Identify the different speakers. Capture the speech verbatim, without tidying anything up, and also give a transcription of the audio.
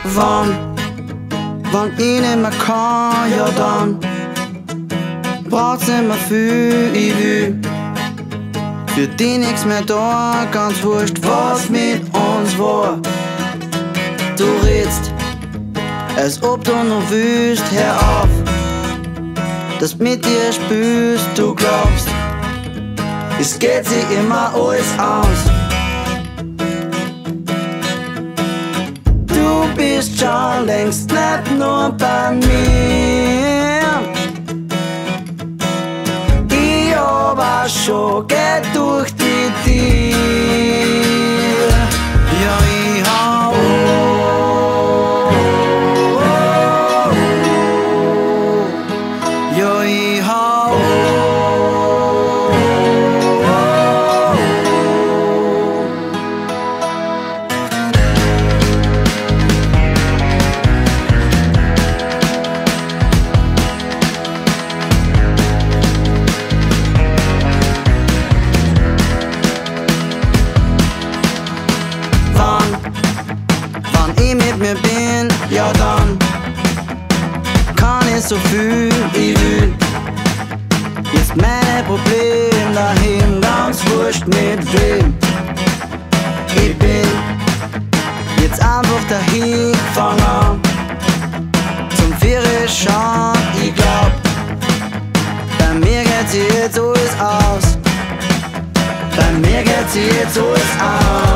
Speaker 1: Wann, wann ich nicht mehr kann, ja dann braucht's nicht mehr viel, ich will für dich nix mehr da, ganz wurscht, was mit uns war. Du redst, als ob du noch willst, hör auf, dass mit dir spürst, du glaubst, es geht sich immer alles aus. Du bist schon längst nicht nur bei mir, ich aber schon geht durch die Tür. Ja, ich hau Ja, ich hau Wann ich mit mir bin, ja dann kann ich so viel ich will. Jetzt meine Probleme dahin, ganz wurscht mit wem. Ich bin jetzt einfach dahin gefangen, zum Viere schauen, ich glaub, bei mir geht sich jetzt alles aus. Bei mir geht sich jetzt alles aus.